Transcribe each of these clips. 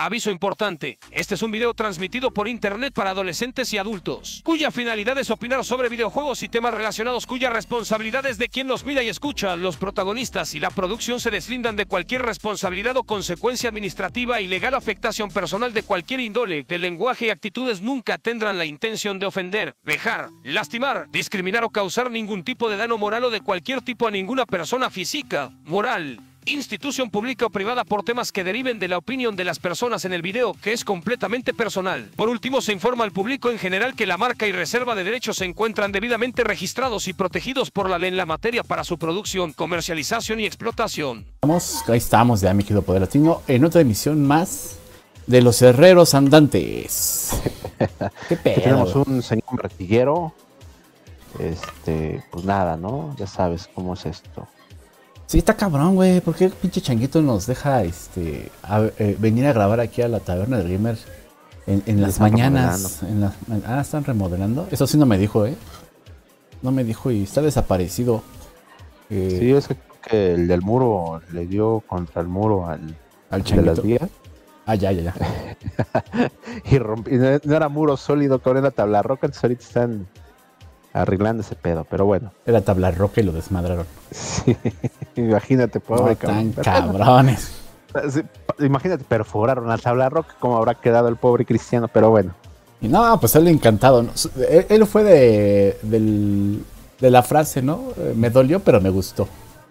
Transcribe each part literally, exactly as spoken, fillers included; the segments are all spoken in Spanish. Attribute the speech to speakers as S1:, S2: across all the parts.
S1: Aviso importante, este es un video transmitido por internet para adolescentes y adultos, cuya finalidad es opinar sobre videojuegos y temas relacionados cuya responsabilidad es de quien los mira y escucha. Los protagonistas y la producción se deslindan de cualquier responsabilidad o consecuencia administrativa y legal o afectación personal de cualquier índole. El lenguaje y actitudes nunca tendrán la intención de ofender, vejar, lastimar, discriminar o causar ningún tipo de daño moral o de cualquier tipo a ninguna persona física, moral, institución pública o privada por temas que deriven de la opinión de las personas en el video, que es completamente personal. Por último, se informa al público en general que la marca y reserva de derechos se encuentran debidamente registrados y protegidos por la ley en la materia para su producción, comercialización y explotación.
S2: Vamos, ahí estamos ya, mi querido Poder Latino, en otra emisión más de los herreros andantes.
S3: ¿Qué pedo? Tenemos un señor martillero. Este, pues nada, ¿no? Ya sabes cómo es esto.
S2: Sí, está cabrón, güey. ¿Por qué el pinche changuito nos deja este a, eh, venir a grabar aquí a la taberna del gamer en, en las mañanas? En la, ah, están remodelando. Eso sí no me dijo, ¿eh? No me dijo y está desaparecido.
S3: Eh, sí, es que, que el del muro le dio contra el muro al,
S2: al changuito.
S3: De las vías.
S2: Ah, ya, ya, ya.
S3: y rompí, no, no era muro sólido, cabrón, era tabla roca, entonces ahorita están arreglando ese pedo, pero bueno.
S2: Era tabla roca y lo desmadraron.
S3: Sí, imagínate, pobre
S2: no, cabrón. Tan cabrones.
S3: Sí, imagínate, perforaron la tabla roca, cómo habrá quedado el pobre cristiano, pero bueno.
S2: Y no, pues él encantado, ¿no? Él, él fue de, del, de la frase, ¿no? Me dolió, pero me gustó.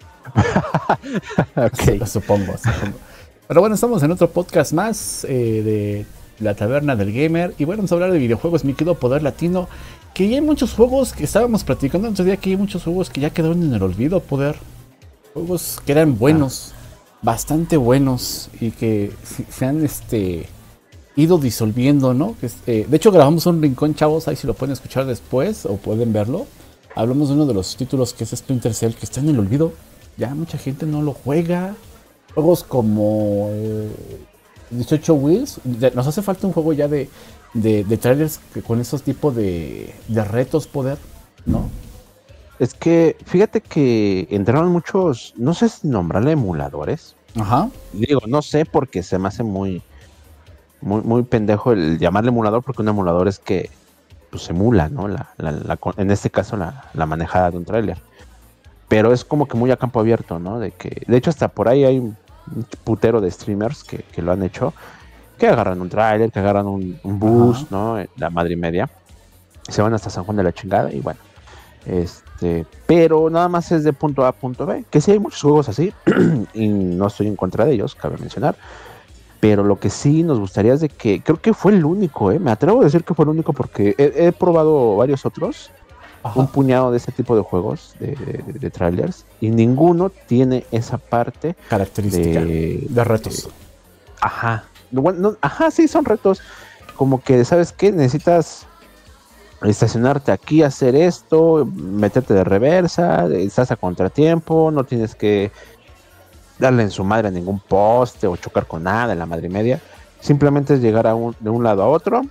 S3: Okay.
S2: Supongo, supongo. Pero bueno, estamos en otro podcast más eh, de la taberna del gamer. Y bueno, vamos a hablar de videojuegos, mi querido Poder Latino. Que ya hay muchos juegos que estábamos platicando antes de día, que hay muchos juegos que ya quedaron en el olvido, Poder. Juegos que eran buenos, ah. bastante buenos, y que se han este, ido disolviendo, ¿no? Que, eh, de hecho, grabamos un rincón, chavos, ahí si lo pueden escuchar después o pueden verlo. Hablamos de uno de los títulos que es Splinter Cell, que está en el olvido. Ya mucha gente no lo juega. Juegos como eh, dieciocho Wheels. Nos hace falta un juego ya de, de, de trailers que con esos tipos de, de retos, Poder, ¿no?
S3: Es que fíjate que entraron muchos, no sé si nombrarle emuladores.
S2: Ajá.
S3: Digo, no sé porque se me hace muy, muy, muy pendejo el llamarle emulador, porque un emulador es que pues emula, ¿no? La, la, la, en este caso la, la manejada de un trailer. Pero es como que muy a campo abierto, ¿no? De que, de hecho, hasta por ahí hay un putero de streamers que, que lo han hecho, que agarran un tráiler, que agarran un, un bus, ajá, ¿no? La madre y media. Se van hasta San Juan de la chingada y bueno. Este, pero nada más es de punto A a punto B. Que sí hay muchos juegos así y no estoy en contra de ellos, cabe mencionar. Pero lo que sí nos gustaría es de que, creo que fue el único, ¿eh? Me atrevo a decir que fue el único porque he, he probado varios otros. Ajá. Un puñado de este tipo de juegos de, de, de trailers y ninguno tiene esa parte
S2: característica de, de retos.
S3: De, ajá, bueno, no, ajá, sí, son retos como que, ¿sabes qué? Necesitas estacionarte aquí, hacer esto, meterte de reversa, estás a contratiempo, no tienes que darle en su madre a ningún poste o chocar con nada en la madre y media, simplemente es llegar a un, de un lado a otro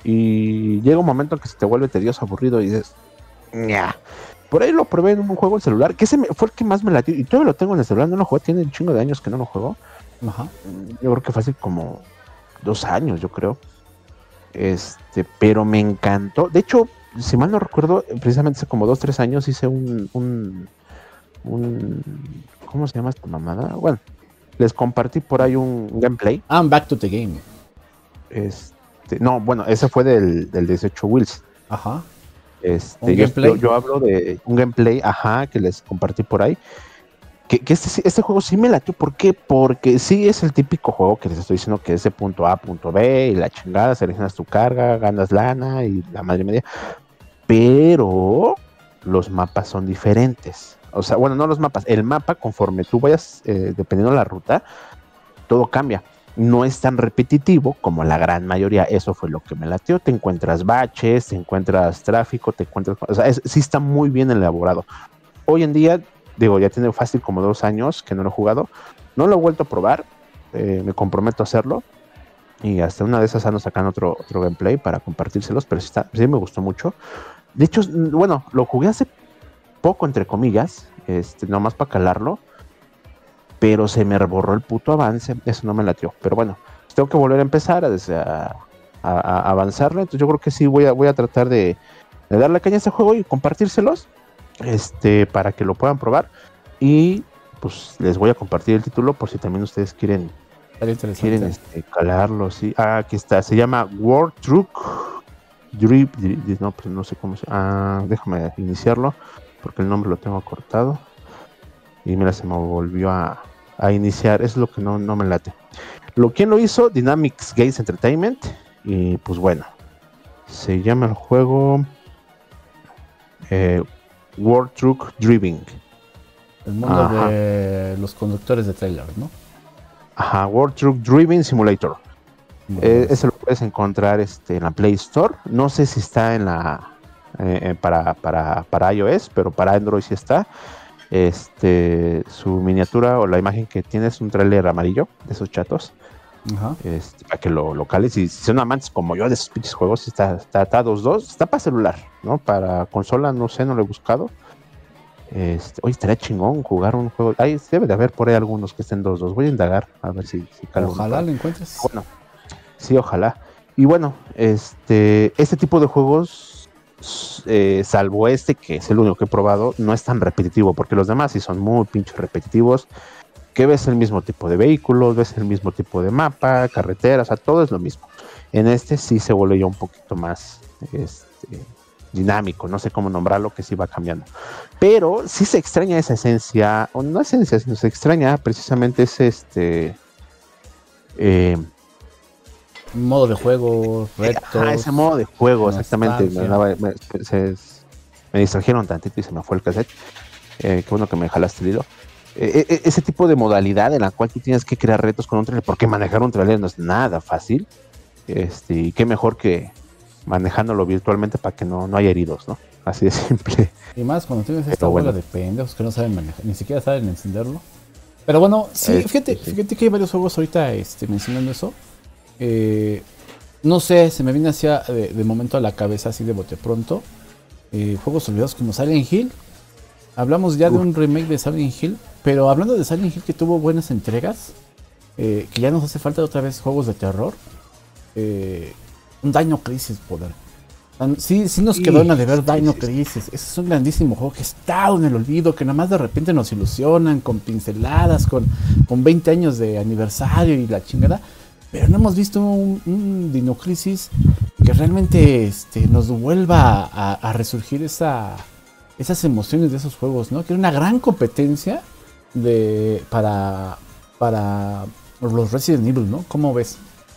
S3: y llega un momento en que se te vuelve tedioso, aburrido y dices Ña. Por ahí lo probé en un juego en celular, que ese me, fue el que más me latió, y todavía lo tengo en el celular, no lo jugué, tiene un chingo de años que no lo juego.
S2: Ajá.
S3: Yo creo que fue hace como dos años, yo creo. Este, pero me encantó. De hecho, si mal no recuerdo, precisamente hace como dos, tres años hice un, un, un ¿cómo se llama esta mamada? Bueno, les compartí por ahí un gameplay.
S2: I'm back to the game.
S3: Este, no, bueno, ese fue del, del dieciocho Wheels.
S2: Ajá.
S3: Este, yo, yo, yo hablo de un gameplay, ajá, que les compartí por ahí. Que, que este, este juego sí me latió. ¿Por qué? Porque sí es el típico juego que les estoy diciendo que es de punto A a punto B y la chingada, seleccionas tu carga, ganas lana y la madre media. Pero los mapas son diferentes. O sea, bueno, no los mapas, el mapa conforme tú vayas, eh, dependiendo de la ruta, todo cambia. No es tan repetitivo como la gran mayoría, eso fue lo que me latió. Te encuentras baches, te encuentras tráfico, te encuentras... O sea, es, sí está muy bien elaborado. Hoy en día, digo, ya tiene fácil como dos años que no lo he jugado. No lo he vuelto a probar, eh, me comprometo a hacerlo. Y hasta una de esas nos sacan otro, otro gameplay para compartírselos, pero sí, está, sí me gustó mucho. De hecho, bueno, lo jugué hace poco, entre comillas, este, nomás para calarlo. Pero se me borró el puto avance, eso no me latió. Pero bueno, pues tengo que volver a empezar a, a, a, a avanzarle. Entonces yo creo que sí voy a, voy a tratar de, de darle caña a este juego y compartírselos este, para que lo puedan probar. Y pues les voy a compartir el título por si también ustedes quieren, quieren este, calarlo. ¿Sí? Ah, aquí está, se llama World Truck Drip, no, pues no sé cómo se ah, déjame iniciarlo porque el nombre lo tengo cortado y mira, se me volvió a, a iniciar. Eso es lo que no, no me late. Lo ¿quién lo hizo? Dynamics Games Entertainment. Y pues bueno, se llama el juego eh, World Truck Driving.
S2: El mundo Ajá. de los conductores de trailer, ¿no?
S3: Ajá, World Truck Driving Simulator. Eh, ese lo puedes encontrar este, en la Play Store. No sé si está en la eh, para, para, para iOS, pero para Android sí está. Este, su miniatura o la imagen que tiene es un trailer amarillo de esos chatos. Ajá. Este, para que lo locales. Y si son amantes como yo de esos pinches juegos, está, está, está dos dos. Está para celular, ¿no? Para consola, no sé, no lo he buscado. Este, oye, estaría chingón jugar un juego. Ahí debe de haber por ahí algunos que estén dos dos. Voy a indagar a ver si, si
S2: ojalá lo encuentres.
S3: Bueno, sí, ojalá. Y bueno, este, este tipo de juegos, eh, salvo este, que es el único que he probado, no es tan repetitivo, porque los demás sí son muy pinches repetitivos, que ves el mismo tipo de vehículos, ves el mismo tipo de mapa, carreteras, o sea, todo es lo mismo. En este sí se vuelve ya un poquito más este, dinámico, no sé cómo nombrarlo, que sí va cambiando. Pero sí se extraña esa esencia, o no esencia, sino se extraña precisamente ese este... Eh,
S2: modo de juego, retos.
S3: Ah, ese modo de juego, exactamente. Me, me, me, se, me distrajeron tantito y se me fue el cassette. Eh, qué bueno que me jalaste el hilo. Eh, eh, ese tipo de modalidad en la cual tú tienes que crear retos con un trailer, porque manejar un trailer no es nada fácil. Este, y qué mejor que manejándolo virtualmente para que no, no haya heridos, ¿no? Así de simple.
S2: Y más cuando tienes esta bola bueno. de pendejos que no saben manejar, ni siquiera saben encenderlo. Pero bueno, sí, eh, fíjate, sí. fíjate que hay varios juegos ahorita este, mencionando eso. Eh, no sé, se me viene hacia de, de momento a la cabeza así de bote pronto. Eh, juegos olvidados como Silent Hill. Hablamos ya Uf. de un remake de Silent Hill, pero hablando de Silent Hill que tuvo buenas entregas, eh, que ya nos hace falta otra vez juegos de terror. Eh, un Dino Crisis, poder. Sí, sí nos quedó una de ver Dino Crisis. Ese es un grandísimo juego que está en el olvido, que nada más de repente nos ilusionan con pinceladas, con, con veinte años de aniversario y la chingada. Pero no hemos visto un, un Dino Crisis que realmente este, nos vuelva a, a resurgir esa, esas emociones de esos juegos, ¿no? Que era una gran competencia de, para, para los Resident Evil, ¿no? ¿Cómo ves?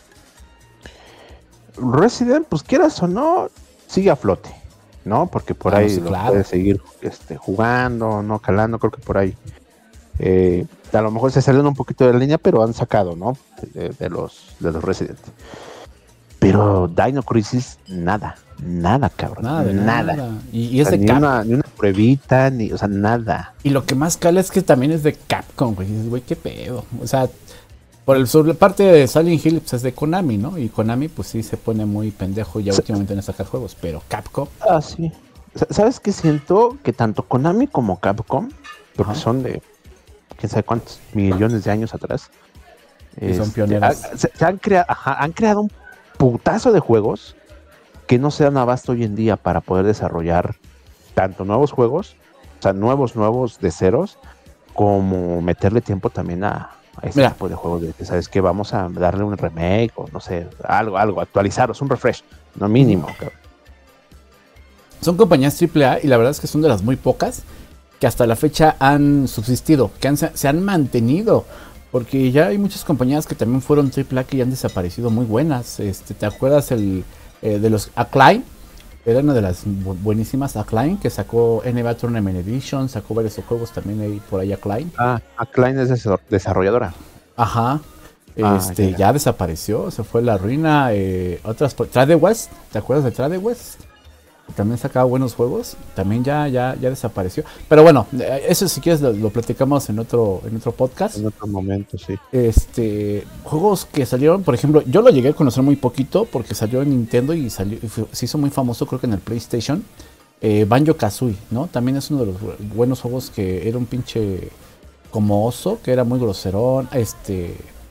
S3: Resident, pues quieras o no, sigue a flote, ¿no? Porque por ah, ahí sí, lo claro. puedes seguir este, jugando, no calando, creo que por ahí. Eh, a lo mejor se salen un poquito de la línea, pero han sacado, ¿no? De, de los de los Resident. Pero Dino Crisis, nada, nada, cabrón. Nada, nada. nada.
S2: Y, y es
S3: o sea,
S2: de
S3: ni una, ni una pruebita, ni, o sea, nada.
S2: Y lo que más cala es que también es de Capcom, güey. Güey, qué pedo. O sea, por el sobre parte de Silent Hill, pues es de Konami, ¿no? Y Konami, pues sí se pone muy pendejo ya últimamente en sacar juegos, pero Capcom.
S3: Ah, sí. ¿Sabes qué siento? Que tanto Konami como Capcom, porque Ajá. son de quién sabe cuántos millones de años atrás.
S2: Y este, son pioneros.
S3: Se, se han, crea, ajá, han creado un putazo de juegos que no se dan abasto hoy en día para poder desarrollar tanto nuevos juegos, o sea, nuevos, nuevos de ceros, como meterle tiempo también a, a este Mira. tipo de juegos de que, ¿sabes qué? Vamos a darle un remake o no sé, algo, algo, actualizaros, un refresh, no mínimo. Mm.
S2: Son compañías triple A y la verdad es que son de las muy pocas que hasta la fecha han subsistido, que han, se han mantenido, porque ya hay muchas compañías que también fueron triple A que ya han desaparecido muy buenas. Este, ¿te acuerdas el eh, de los Acclaim? Era una de las bu buenísimas Acclaim que sacó N B A Tournament Edition, sacó varios juegos también ahí por ahí Acclaim.
S3: Ah, Acclaim es desarrolladora.
S2: Ajá. Ah, este, ya, ya desapareció, se fue a la ruina. Eh, otras, Trade West, ¿te acuerdas de Trade West? También sacaba buenos juegos, también ya, ya, ya desapareció. Pero bueno, eso si quieres lo, lo platicamos en otro, en otro podcast.
S3: En otro momento, sí.
S2: Este, juegos que salieron, por ejemplo, yo lo llegué a conocer muy poquito porque salió en Nintendo y salió, se hizo muy famoso, creo que en el PlayStation. Eh, Banjo-Kazooie, ¿no? También es uno de los buenos juegos que era un pinche como oso, que era muy groserón. Este,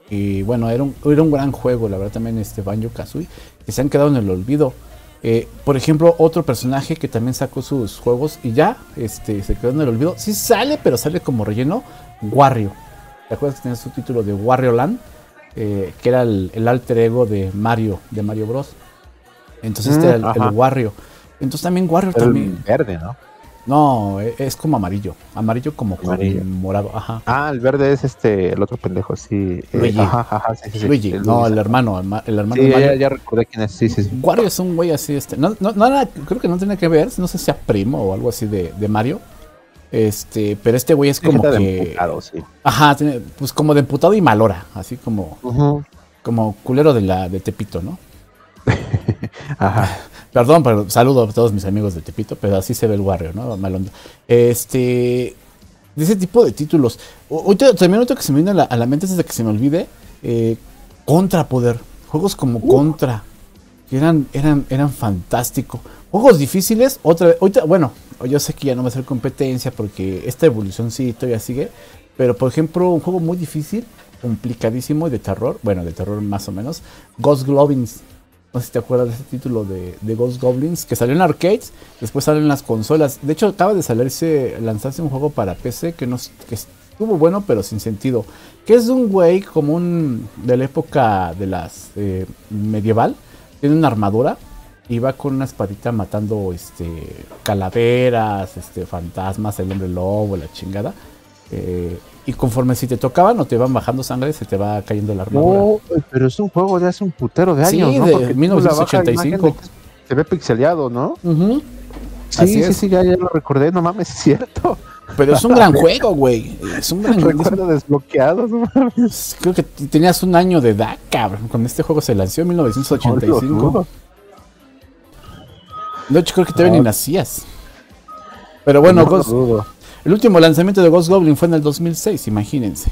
S2: Y bueno, era un, era un gran juego, la verdad, también este Banjo-Kazooie, que se han quedado en el olvido. Eh, por ejemplo, otro personaje que también sacó sus juegos y ya este, se quedó en el olvido. Sí sale, pero sale como relleno. Wario. ¿Te acuerdas que tenía su título de Wario Land? Eh, que era el, el alter ego de Mario, de Mario Bros. Entonces mm, este era el, el Wario. Entonces también Wario
S3: pero
S2: también.
S3: Verde, ¿no?
S2: No, es como amarillo. Amarillo como
S3: amarillo.
S2: Con morado. Ajá.
S3: Ah, el verde es este, el otro pendejo, sí.
S2: Luigi.
S3: Eh, ajá, ajá, sí, sí, sí.
S2: Luigi. El no, Luigi. el hermano. El hermano
S3: sí,
S2: de Mario.
S3: Ya, ya recordé quién es. Sí, sí, sí.
S2: Wario es un güey así, este. No, no, no, creo que no tiene que ver. No sé si sea primo o algo así de, de Mario. Este, pero este güey es como que.
S3: De emputado, sí.
S2: Ajá, tiene, pues como de emputado y malora. Así como. Uh-huh. Como culero de la de Tepito, ¿no?
S3: Ajá.
S2: Perdón, pero saludo a todos mis amigos de Tepito, pero así se ve el Wario, ¿no? Malón. Este. De ese tipo de títulos. Ahorita, también otro que se me viene a la, a la mente antes de que se me olvide. Eh, Contra Poder. Juegos como uh. Contra. Que eran, eran, eran fantásticos. Juegos difíciles. Otra vez. Ahorita, bueno, yo sé que ya no va a ser competencia porque esta evolución sí todavía sigue. Pero por ejemplo, un juego muy difícil, complicadísimo y de terror. Bueno, de terror más o menos. Ghost Goblins. No sé si te acuerdas de ese título de, de Ghost Goblins, que salió en arcades, después salió en las consolas. De hecho, acaba de salirse, lanzarse un juego para P C que, no, que estuvo bueno, pero sin sentido. Que es de un güey como un de la época de las eh, medieval. Tiene una armadura y va con una espadita matando este, calaveras, este, fantasmas, el hombre lobo, la chingada. Eh, y conforme si te tocaban o te van bajando sangre, se te va cayendo la armadura.
S3: No, pero es un juego de hace un putero de años,
S2: sí,
S3: ¿no?
S2: de
S3: Porque
S2: mil novecientos ochenta y cinco.
S3: Se ve pixeleado, ¿no?
S2: Uh-huh.
S3: Sí, Así sí, es. sí, ya, ya lo recordé, no mames, es cierto.
S2: Pero es un gran juego, güey. Es un gran
S3: recuerdo desbloqueado, no mames.
S2: Creo que tenías un año de edad, cabrón. Cuando este juego se lanzó en mil novecientos ochenta y cinco. De hecho, creo que todavía no. ni nacías. Pero bueno, no, Ghost, no el último lanzamiento de Ghost Goblin fue en el dos mil seis, imagínense.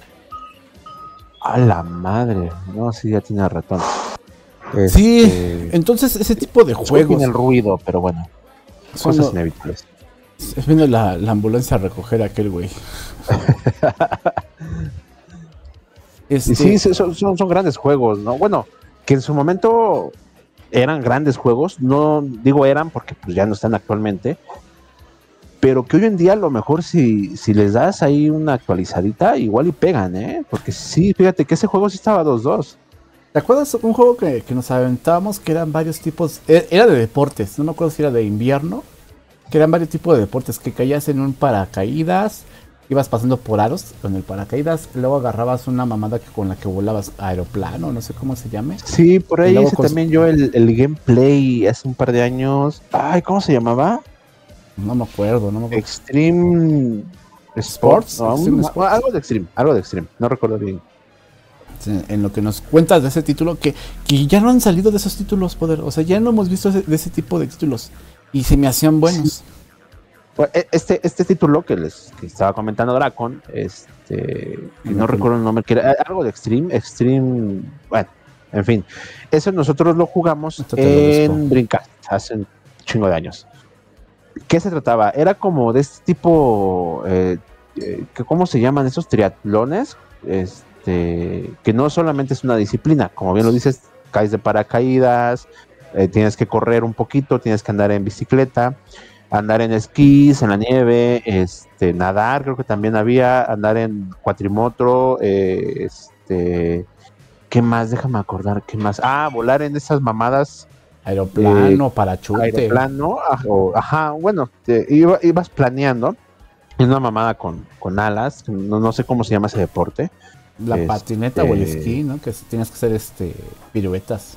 S3: A la madre. No, sí, ya tiene ratón.
S2: Este... Sí, entonces ese tipo de juegos.
S3: Tiene el ruido, pero bueno. Cosas lo... inevitables.
S2: Viene la, la ambulancia a recoger a aquel güey.
S3: este... Sí, son, son, son grandes juegos, ¿no? Bueno, que en su momento eran grandes juegos. No digo eran porque pues ya no están actualmente. Pero que hoy en día a lo mejor si, si les das ahí una actualizadita, igual y pegan, ¿eh? Porque sí, fíjate que ese juego sí estaba dos dos.
S2: ¿Te acuerdas un juego que, que nos aventábamos que eran varios tipos? Era de deportes, no me acuerdo si era de invierno. Que eran varios tipos de deportes, que caías en un paracaídas, ibas pasando por aros con el paracaídas, luego agarrabas una mamada que, con la que volabas aeroplano, no sé cómo se llame.
S3: Sí, por ahí hice con... también yo el, el gameplay hace un par de años. Ay, ¿cómo se llamaba?
S2: No me acuerdo, no me acuerdo.
S3: Extreme Sports. No, Extreme un, Sports. Algo de Extreme, algo de Extreme, no recuerdo bien.
S2: Sí, en lo que nos cuentas de ese título, que, que ya no han salido de esos títulos, poder. O sea, ya no hemos visto ese, de ese tipo de títulos. Y se me hacían buenos. Sí.
S3: Pues este, este título que les que estaba comentando Dracon, este, no, no recuerdo el nombre, que era algo de Extreme, Extreme, bueno, en fin. Eso nosotros lo jugamos Esto en Dreamcast hace un chingo de años. ¿Qué se trataba? Era como de este tipo, eh, eh, ¿cómo se llaman esos triatlones? Este, que no solamente es una disciplina, como bien lo dices, caes de paracaídas, eh, tienes que correr un poquito, tienes que andar en bicicleta, andar en esquís, en la nieve, este, nadar, creo que también había, andar en cuatrimotro, eh, este, ¿qué más? Déjame acordar, ¿qué más? Ah, volar en esas mamadas.
S2: Aeroplano, eh, parachute.
S3: Aeroplano, o, ajá, bueno, te, iba, ibas planeando, es una mamada con, con alas, no, no sé cómo se llama ese deporte.
S2: La este, patineta o el esquí, ¿no? Que tienes que hacer este piruetas.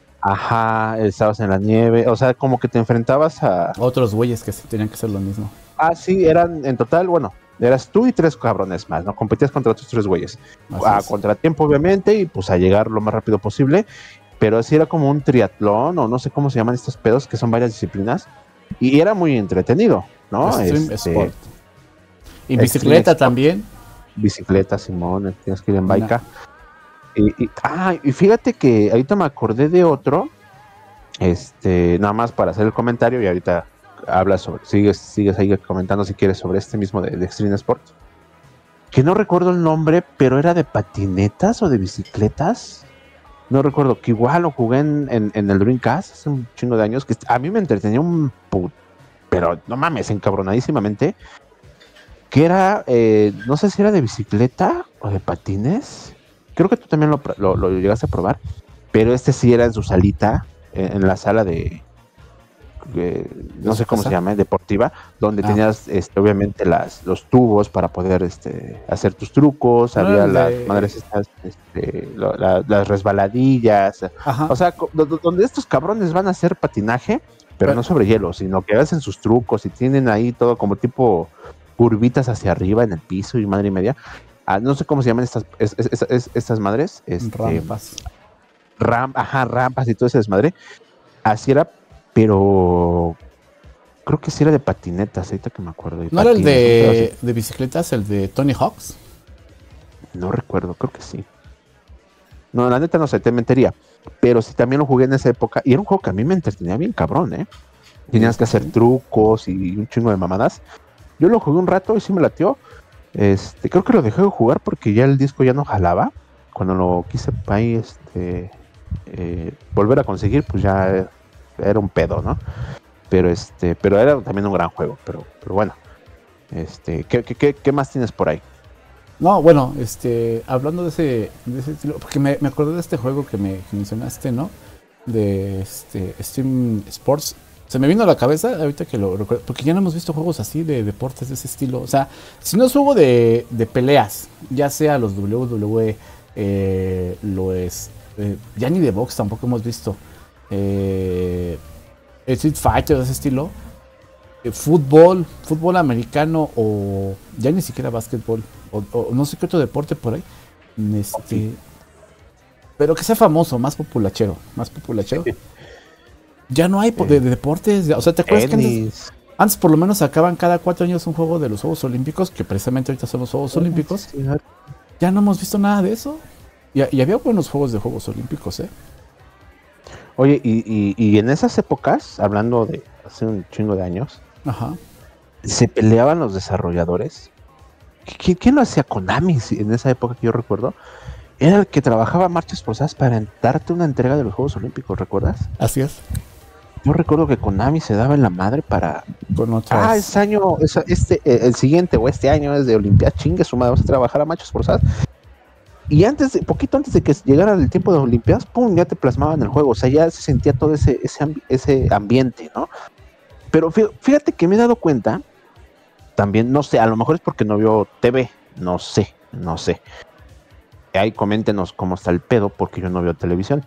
S3: Ajá, estabas en la nieve, o sea, como que te enfrentabas a...
S2: Otros güeyes que tenían que hacer lo mismo.
S3: Ah, sí, eran en total, bueno, eras tú y tres cabrones más, ¿no? Competías contra otros tres güeyes. Así a es. Contratiempo, obviamente, y pues a llegar lo más rápido posible. Pero sí era como un triatlón, o no sé cómo se llaman estos pedos, que son varias disciplinas. Y era muy entretenido, ¿no?
S2: Extreme este, Sport. Y bicicleta también.
S3: Bicicleta, Simón, tienes que ir en baica. Y, y, ah, y fíjate que ahorita me acordé de otro, este, nada más para hacer el comentario, y ahorita hablas sobre, sigues, sigues ahí comentando si quieres sobre este mismo de, de Extreme Sport. que no recuerdo el nombre, pero era de patinetas o de bicicletas. No recuerdo, que igual lo jugué en, en, en el Dreamcast hace un chingo de años, que a mí me entretenía un put, pero no mames, encabronadísimamente, que era, eh, no sé si era de bicicleta o de patines, creo que tú también lo, lo, lo llegaste a probar, pero este sí era en su salita, en, en la sala de, de no sé cómo se llama, deportiva, donde ah. tenías este, obviamente las, los tubos para poder este, hacer tus trucos, no, había de... las madres estas, este, lo, la, las resbaladillas, ajá. O sea, donde estos cabrones van a hacer patinaje, pero, pero no sobre hielo, sino que hacen sus trucos y tienen ahí todo como tipo curvitas hacia arriba en el piso y madre y media. Ah, no sé cómo se llaman estas, es, es, es, estas madres. Este,
S2: rampas.
S3: Ram, ajá, rampas y todo ese desmadre. Así era, pero creo que sí era de patinetas, ahorita que me acuerdo.
S2: ¿No patines, era el de, de bicicletas, el de Tony Hawk's?
S3: No recuerdo, creo que sí. No, la neta no sé, te mentiría. Pero sí también lo jugué en esa época. Y era un juego que a mí me entretenía bien cabrón, ¿eh? Tenías que hacer trucos y un chingo de mamadas. Yo lo jugué un rato y sí me latió. Este, creo que lo dejé de jugar porque ya el disco ya no jalaba. Cuando lo quise ahí, este, eh, volver a conseguir, pues ya era un pedo, ¿no? Pero este, pero era también un gran juego. Pero, pero bueno, este, ¿qué, qué, qué más tienes por ahí?
S2: No, bueno, este, hablando de ese, de ese estilo, porque me, me acordé de este juego que me que mencionaste, ¿no? De este Steam Sports. Se me vino a la cabeza ahorita que lo recuerdo, porque ya no hemos visto juegos así de deportes de ese estilo. O sea, si no es juego de, de peleas, ya sea los W W E, eh, lo es, eh, ya ni de box tampoco hemos visto. Eh, Street Fighter de ese estilo. Eh, fútbol, fútbol americano o ya ni siquiera básquetbol. O, o no sé qué otro deporte por ahí. Este, okay. Pero que sea famoso, más populachero. Más populachero. Ya no hay de, de deportes, o sea, ¿te acuerdas Tenis. que antes, antes por lo menos sacaban cada cuatro años un juego de los Juegos Olímpicos, que precisamente ahorita son los Juegos oh, Olímpicos? Sí. Ya no hemos visto nada de eso. Y, y había buenos juegos de Juegos Olímpicos, ¿eh?
S3: Oye, y, y, y en esas épocas, hablando de hace un chingo de años,
S2: ajá,
S3: se peleaban los desarrolladores. ¿Quién, quién lo hacía? Konami, en esa época que yo recuerdo. Era el que trabajaba marchas forzadas para darte una entrega de los Juegos Olímpicos, ¿recuerdas?
S2: Así es.
S3: Yo recuerdo que Konami se daba en la madre para...
S2: Con otras...
S3: Ah, ese año, este, el siguiente o este año es de Olimpiadas, chingue su madre, vamos a trabajar a marchas forzadas. Y antes, de, poquito antes de que llegara el tiempo de Olimpiadas, pum, ya te plasmaban el juego. O sea, ya se sentía todo ese, ese, ambi- ese ambiente, ¿no? Pero fíjate que me he dado cuenta, también, no sé, a lo mejor es porque no veo T V, no sé, no sé. Ahí coméntenos cómo está el pedo, porque yo no veo televisión.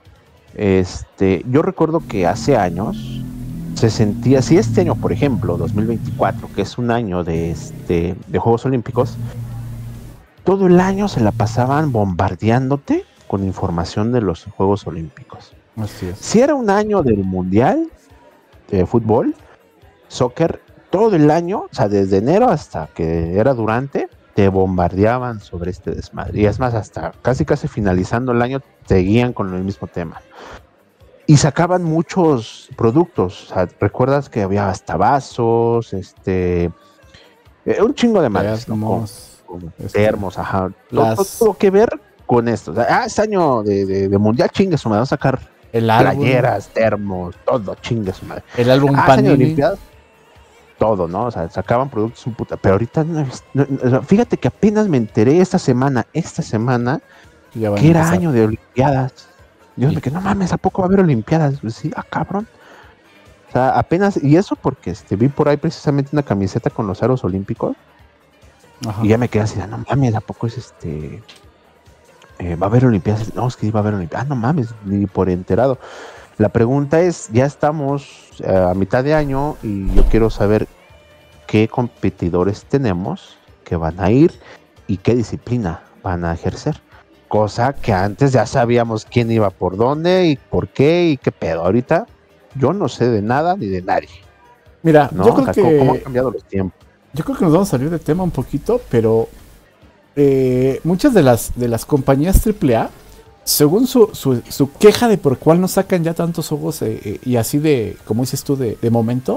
S3: Este, yo recuerdo que hace años se sentía, si este año, por ejemplo, dos mil veinticuatro, que es un año de, este, de Juegos Olímpicos, todo el año se la pasaban bombardeándote con información de los Juegos Olímpicos.
S2: Así es.
S3: Si era un año del Mundial de fútbol, soccer, todo el año, o sea, desde enero hasta que era durante, te bombardeaban sobre este desmadre. Y es más, hasta casi casi finalizando el año, seguían con el mismo tema. Y sacaban muchos productos. O sea, recuerdas que había hasta vasos, este, eh, un chingo de madres, ¿no? Como, como este, termos, ajá. Las... Todo, todo que ver con esto. O sea, ah, este año de, de, de mundial, chingue su madre, vamos a sacar
S2: el
S3: playeras, álbum, termos, todo, chingue su madre.
S2: El álbum
S3: ah,
S2: Panini.
S3: Este año de Olimpiadas, todo, ¿no? O sea, sacaban productos un puta. Pero ahorita, no, no, fíjate que apenas me enteré esta semana, esta semana, que era año de Olimpiadas. Yo me quedé, no mames, ¿a poco va a haber Olimpiadas? Pues sí, ah, cabrón. O sea, apenas, y eso porque este, vi por ahí precisamente una camiseta con los aros olímpicos. Ajá. Y ya me quedé así, no mames, ¿a poco es este? Eh, ¿Va a haber Olimpiadas? No, es que va a haber Olimpiadas. Ah, no mames, ni por enterado. La pregunta es, ya estamos eh, a mitad de año y yo quiero saber qué competidores tenemos que van a ir y qué disciplina van a ejercer. Cosa que antes ya sabíamos quién iba por dónde y por qué y qué pedo. Ahorita yo no sé de nada ni de nadie.
S2: Mira,
S3: ¿no?
S2: yo creo
S3: o sea,
S2: que...
S3: ¿cómo, ¿Cómo han cambiado los tiempos?
S2: Yo creo que nos vamos a salir de tema un poquito, pero eh, muchas de las, de las compañías triple A, según su, su, su queja de por cuál no sacan ya tantos juegos eh, eh, y así de, como dices tú, de, de momento,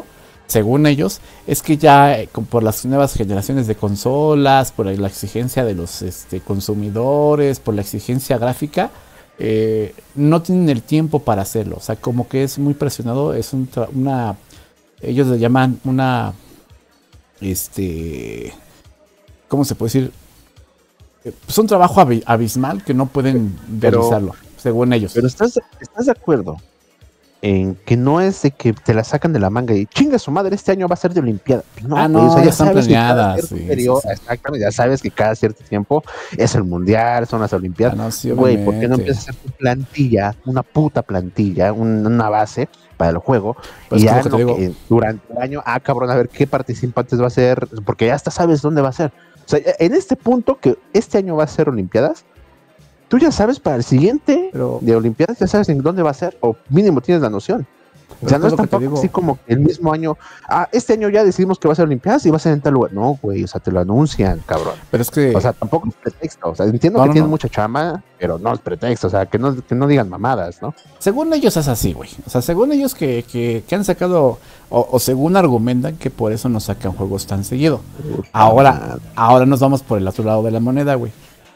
S2: según ellos, es que ya eh, por las nuevas generaciones de consolas, por la exigencia de los este, consumidores, por la exigencia gráfica, eh, no tienen el tiempo para hacerlo. O sea, como que es muy presionado, es un una, ellos le llaman una, este, ¿cómo se puede decir? Es un trabajo ab abismal que no pueden pero, realizarlo, según ellos.
S3: Pero estás, ¿estás de acuerdo en que no es de que te la sacan de la manga y chinga su madre, este año va a ser de Olimpiada?
S2: No, ah, no, o sea, ya están planeadas. Sí,
S3: periodo, sí, sí. Exactamente, ya sabes que cada cierto tiempo es el Mundial, son las Olimpiadas. Ah, no, sí, güey, ¿por qué no empiezas a hacer tu plantilla, una puta plantilla, un, una base para el juego? Pues y ya no, que durante el año, ah, cabrón, a ver qué participantes va a ser, porque ya hasta sabes dónde va a ser. O sea, en este punto que este año va a ser Olimpiadas, tú ya sabes para el siguiente pero, de Olimpiadas, ya sabes en dónde va a ser, o mínimo tienes la noción. O sea, no es tampoco así como que el mismo año, ah, este año ya decidimos que va a ser Olimpiadas y va a ser en tal lugar. No, güey, o sea, te lo anuncian, cabrón.
S2: Pero es que...
S3: O sea, tampoco es pretexto. O sea, entiendo no, que no, tienen no. mucha chama, pero no es pretexto. O sea, que no, que no digan mamadas, ¿no?
S2: Según ellos es así, güey. O sea, según ellos que, que, que han sacado, o, o según argumentan que por eso no sacan juegos tan seguido. Uf, ahora, ahora nos vamos por el otro lado de la moneda, güey.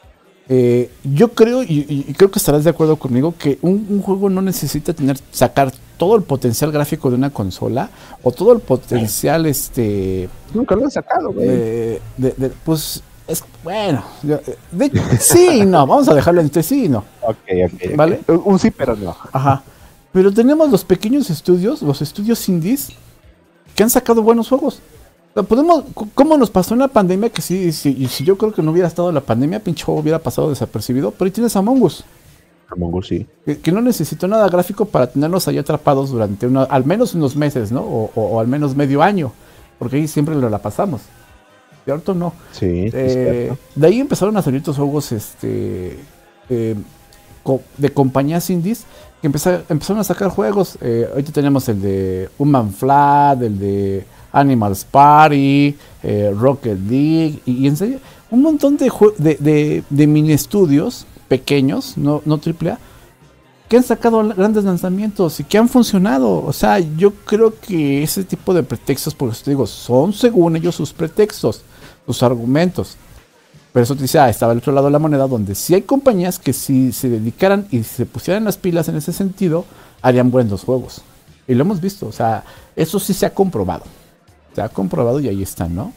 S2: Eh, yo creo, y, y creo que estarás de acuerdo conmigo, que un, un juego no necesita tener, sacar todo el potencial gráfico de una consola, o todo el potencial, este...
S3: Nunca lo han sacado, güey.
S2: Eh, de, de, pues, es, bueno, de, sí y no, vamos a dejarlo entre sí y no.
S3: Ok, ok.
S2: ¿Vale?
S3: Okay. Un sí, pero no.
S2: Ajá. Pero tenemos los pequeños estudios, los estudios indies, que han sacado buenos juegos. Podemos, ¿cómo nos pasó en la pandemia? Que sí, sí, si yo creo que no hubiera estado la pandemia, pinche juego hubiera pasado desapercibido. Pero ahí tienes Among Us.
S3: Among Us, sí.
S2: Que, que no necesitó nada gráfico para tenerlos ahí atrapados durante una, al menos unos meses, ¿no? O, o, o al menos medio año. Porque ahí siempre lo la pasamos. ¿Cierto? No.
S3: Sí,
S2: eh,
S3: es
S2: de ahí empezaron a salir estos juegos este, eh, co de compañías indies que empezaron, empezaron a sacar juegos. Eh, ahorita tenemos el de Human Flat, el de Animals Party, eh, Rocket League, y, y en serio, un montón de, de, de, de mini estudios pequeños, no, no triple A, que han sacado grandes lanzamientos y que han funcionado. O sea, yo creo que ese tipo de pretextos, por eso te digo, son según ellos sus pretextos, sus argumentos. Pero eso te dice, ah, estaba al otro lado de la moneda, donde sí hay compañías que si se dedicaran y se pusieran las pilas en ese sentido, harían buenos juegos. Y lo hemos visto, o sea, eso sí se ha comprobado. Se ha comprobado y ahí están, ¿no?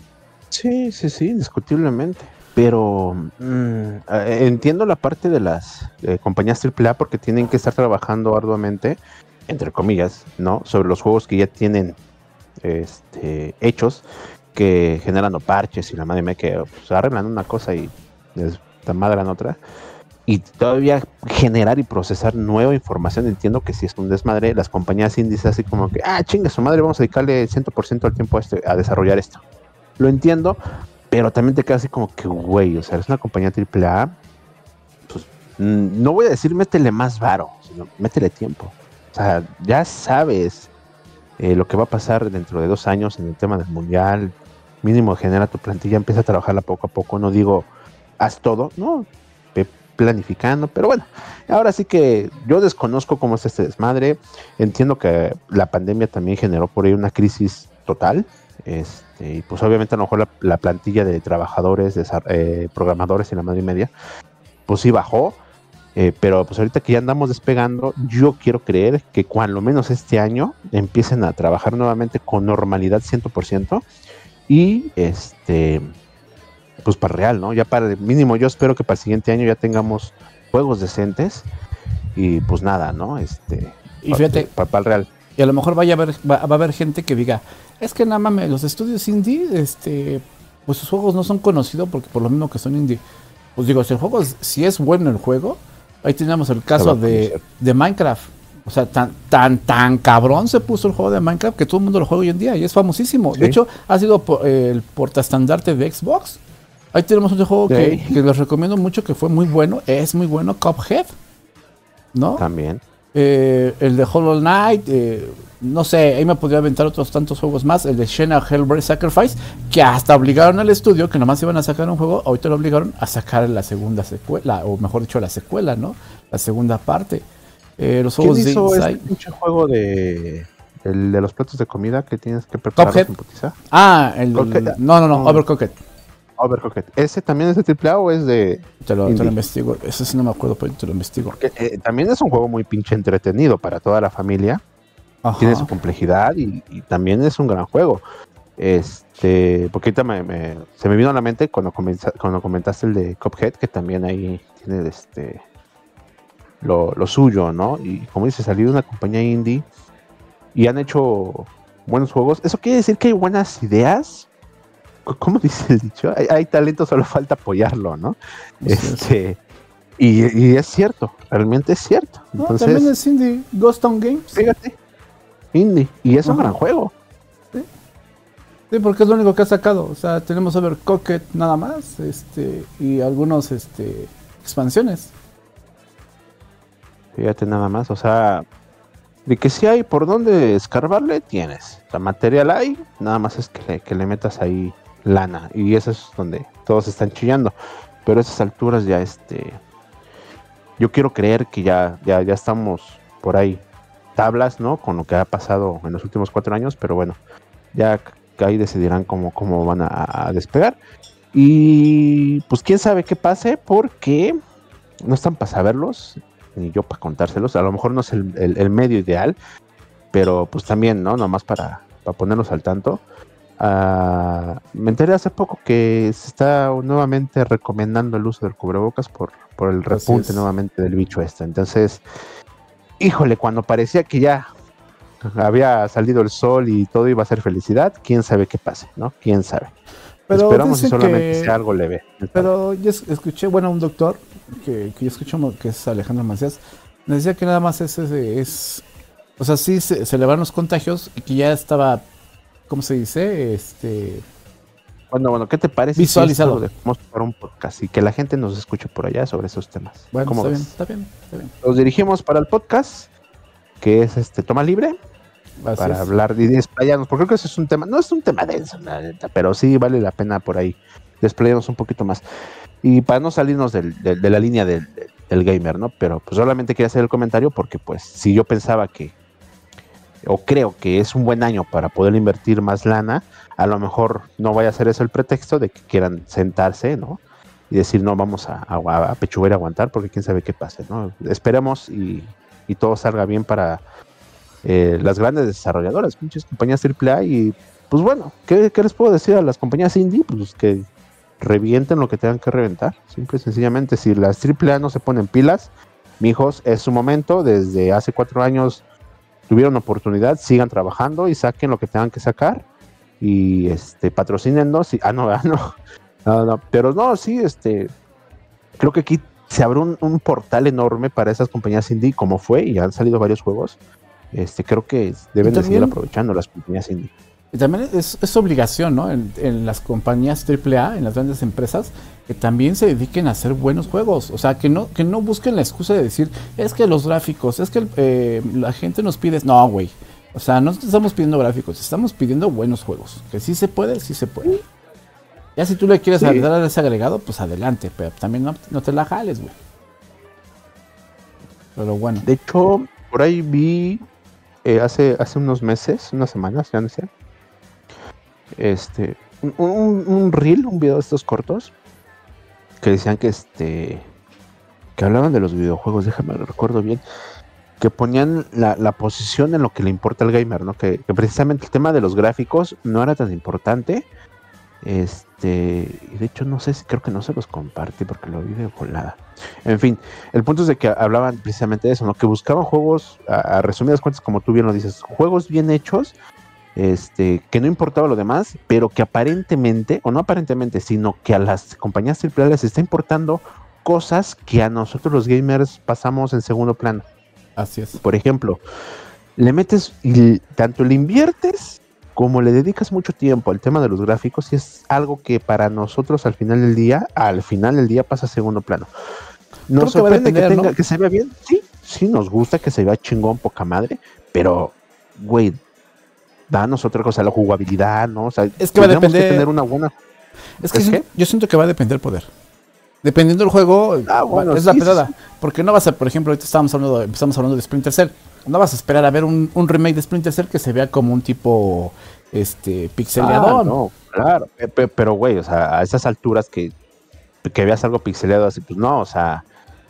S3: Sí, sí, sí, indiscutiblemente. Pero mmm, entiendo la parte de las eh, compañías triple A porque tienen que estar trabajando arduamente, entre comillas, ¿no? Sobre los juegos que ya tienen este, hechos, que generan parches y la madre mía que pues, arreglan una cosa y les tamadran otra. Y todavía generar y procesar nueva información, entiendo que si es un desmadre, las compañías indies así como que, ah, chingue su madre, vamos a dedicarle cien por ciento al tiempo a, este, a desarrollar esto. Lo entiendo, pero también te queda así como que, güey, o sea, es una compañía triple A, pues, no voy a decir métele más varo, sino métele tiempo. O sea, ya sabes eh, lo que va a pasar dentro de dos años en el tema del mundial, mínimo genera tu plantilla, empieza a trabajarla poco a poco, no digo, haz todo, no, planificando, pero bueno, ahora sí que yo desconozco cómo es este desmadre. Entiendo que la pandemia también generó por ahí una crisis total, este, y pues obviamente a lo mejor la, la plantilla de trabajadores, de, eh, programadores y la madre y media, pues sí bajó, eh, pero pues ahorita que ya andamos despegando, yo quiero creer que cuando menos este año empiecen a trabajar nuevamente con normalidad cien por ciento y este... pues para real, ¿no? Ya para el mínimo, yo espero que para el siguiente año ya tengamos juegos decentes y pues nada, ¿no? Este,
S2: y fíjate,
S3: para, para el real.
S2: Y a lo mejor vaya a haber, va, va a haber gente que diga, es que nada mames, los estudios indie, este, pues sus juegos no son conocidos porque por lo mismo que son indie. Pues digo, si el juego, es, si es bueno el juego, ahí tenemos el caso de, de Minecraft. O sea, tan, tan, tan cabrón se puso el juego de Minecraft que todo el mundo lo juega hoy en día y es famosísimo. ¿Sí? De hecho, ha sido por, eh, el portaestandarte de Xbox. Ahí tenemos otro juego sí. que, que les recomiendo mucho, que fue muy bueno, es muy bueno, Cuphead, ¿no?
S3: También.
S2: Eh, el de Hollow Knight, eh, no sé, ahí me podría aventar otros tantos juegos más, el de Xena Hellblade Sacrifice, que hasta obligaron al estudio, que nomás iban a sacar un juego, ahorita lo obligaron a sacar la segunda secuela, o mejor dicho, la secuela, ¿no? La segunda parte. Eh, los juegos
S3: ¿Quién hizo
S2: de
S3: este mucho juego de, el de los platos de comida que tienes que preparar en putiza.
S2: Ah, el, el no, no, no, no. Overcooked.
S3: Overcooked. ¿Ese también es de triple A o es de
S2: Te lo, te lo investigo. Ese sí no me acuerdo, pero te lo investigo.
S3: Porque eh, también es un juego muy pinche entretenido para toda la familia. Ajá. Tiene su complejidad y, y también es un gran juego. Este, porque ahorita me, me, se me vino a la mente cuando, comenza, cuando comentaste el de Cuphead, que también ahí tiene este lo, lo suyo, ¿no? Y como dices, salió de una compañía indie y han hecho buenos juegos. Eso quiere decir que hay buenas ideas. ¿Cómo dice el dicho? Hay, hay talento, solo falta apoyarlo, ¿no? Sí, este, sí. Y, y es cierto, realmente es cierto.
S2: No, entonces, también es indie, Ghost Town Games.
S3: Fíjate, indie, y es un gran juego.
S2: Sí. Sí, porque es lo único que ha sacado. O sea, tenemos Overcooked nada más, este, y algunos este, expansiones.
S3: Fíjate nada más, o sea, de que si hay por dónde escarbarle, tienes. La material hay, nada más es que le, que le metas ahí lana, y eso es donde todos están chillando. Pero a esas alturas ya este yo quiero creer que ya, ya, ya estamos por ahí tablas, ¿no? Con lo que ha pasado en los últimos cuatro años, pero bueno, ya ahí decidirán cómo, cómo van a, a despegar. Y pues quién sabe qué pase, porque no están para saberlos, ni yo para contárselos. A lo mejor no es el, el, el medio ideal, pero pues también, ¿no? Nomás para, para ponernos al tanto. Uh, me enteré hace poco que se está nuevamente recomendando el uso del cubrebocas por, por el repunte nuevamente del bicho este. Entonces, híjole, cuando parecía que ya había salido el sol y todo iba a ser felicidad, quién sabe qué pase, ¿no? Quién sabe. Pero esperamos que solamente que... sea algo leve.
S2: Pero yo escuché, bueno, un doctor que, que yo escuché, que es Alejandro Macías, me decía que nada más es, es, es o sea, sí se, se elevaron los contagios y que ya estaba, ¿cómo se dice? Este...
S3: Bueno, bueno, ¿qué te parece
S2: visualizado?
S3: Si lo dejamos para un podcast y que la gente nos escuche por allá sobre esos temas?
S2: Bueno,
S3: ¿Cómo
S2: está
S3: ves?
S2: bien, está bien, está bien.
S3: Nos dirigimos para el podcast, que es este Toma Libre, Así para es. hablar y desplayarnos, porque creo que ese es un tema, no es un tema denso, neta, pero sí vale la pena por ahí desplayarnos un poquito más. Y para no salirnos del, del, de la línea del, del gamer, ¿no? Pero pues solamente quería hacer el comentario porque pues si yo pensaba que o creo que es un buen año para poder invertir más lana, a lo mejor no vaya a ser eso el pretexto de que quieran sentarse, ¿no? Y decir, no, vamos a, a, a pechugar y aguantar, porque quién sabe qué pase, ¿no? Esperemos y, y todo salga bien para eh, las grandes desarrolladoras, muchas compañías triple A, y pues bueno, ¿qué, ¿qué les puedo decir a las compañías indie? Pues que revienten lo que tengan que reventar, simple y sencillamente. Si las triple A no se ponen pilas, mijos, es su momento. Desde hace cuatro años tuvieron oportunidad, sigan trabajando y saquen lo que tengan que sacar y este patrocínenos. Y, ah, no, ah, no, no, no, pero no, sí, este, creo que aquí se abre un, un portal enorme para esas compañías indie, como fue, y han salido varios juegos. Este, creo que deben de seguir aprovechando las compañías indie.
S2: Y también es, es obligación, ¿no? En, en las compañías triple A, en las grandes empresas, que también se dediquen a hacer buenos juegos. O sea, que no, que no busquen la excusa de decir, es que los gráficos, es que eh, la gente nos pide... No, güey. O sea, no estamos pidiendo gráficos, estamos pidiendo buenos juegos. Que sí se puede, sí se puede. Ya si tú le quieres sí. dar ese agregado, pues adelante. Pero también no, no te la jales, güey. Pero bueno.
S3: De hecho, por ahí vi eh, hace, hace unos meses, unas semanas, ya no sé. Este, un, un, un reel, un video de estos cortos que decían que este que hablaban de los videojuegos, déjame lo recuerdo bien, que ponían la, la posición en lo que le importa al gamer, ¿no? Que, que precisamente el tema de los gráficos no era tan importante. Este, y de hecho no sé si creo que no se los compartí porque lo vi de volada. En fin, el punto es de que hablaban precisamente de eso, ¿no? Que buscaban juegos, a, a resumidas cuentas, como tú bien lo dices, juegos bien hechos. Este, que no importaba lo demás, pero que aparentemente, o no aparentemente, sino que a las compañías triple A les está importando cosas que a nosotros los gamers pasamos en segundo plano.
S2: Así es.
S3: Por ejemplo, le metes, y tanto le inviertes como le dedicas mucho tiempo al tema de los gráficos, y es algo que para nosotros al final del día, al final del día pasa a segundo plano. Nos Creo sorprende que, depender, que, tenga, ¿no? que se vea bien, sí, sí nos gusta que se vea chingón, poca madre, pero, güey, danos otra cosa, la jugabilidad, ¿no? O sea,
S2: es que va a depender.
S3: Que tener una buena.
S2: Es que, ¿Es sí, que yo siento que va a depender el poder. Dependiendo del juego, ah, bueno, es sí, la pelada. Sí, sí. Porque no vas a, por ejemplo, ahorita estábamos hablando, empezamos hablando de Splinter Cell. no vas a esperar a ver un, un remake de Splinter Cell que se vea como un tipo este pixeleado.
S3: Ah, no, claro, pero güey, o sea, a esas alturas que, que veas algo pixeleado así, pues no, o sea,